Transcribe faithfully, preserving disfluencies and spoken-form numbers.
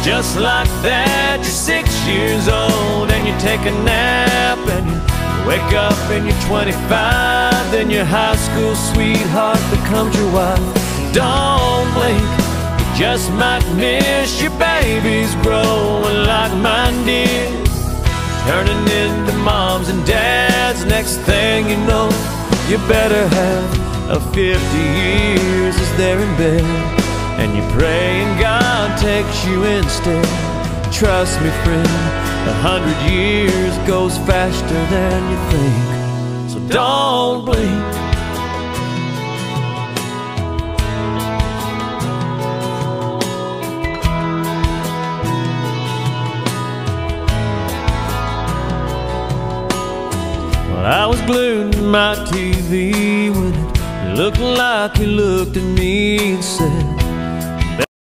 Just like that, you're six years old and you take a nap, and you wake up and you're twenty-five. Then your high school sweetheart becomes your wife. Don't blink, you just might miss your babies growing like mine did, turning into moms and dads. Next thing you know, you better have a fifty years as they're in bed, and you pray and God takes you instead. Trust me, friend, a hundred years goes faster than you think, so don't blink. Well, I was glued to my T V when it looked like he looked at me and said,